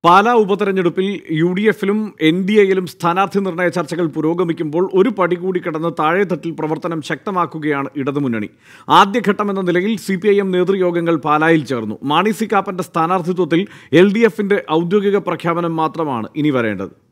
പാലാ ഉപതെരഞ്ഞെടുപ്പിൽ UDF-ലും NDA-യിലും സ്ഥാനാർത്ഥി നിർണയ ചർച്ചകൾ പുരോഗമിക്കുമ്പോൾ ഒരു പടി കൂടി കടന്ന് താഴെത്തട്ടിൽ പ്രവർത്തനം ശക്തമാക്കുകയാണ് ഇടതുമുന്നണി. ആദ്യഘട്ടമെന്ന നിലയിൽ CPIM നേതൃയോഗങ്ങൾ പാലായിൽ ചേർന്നു. മാണി സി കാപ്പന്റെ സ്ഥാനാർത്ഥിത്വത്തിൽ LDF-ന്റെ ഔദ്യോഗിക പ്രഖ്യാപനം മാത്രമാണ് ഇനി വരേണ്ടത്.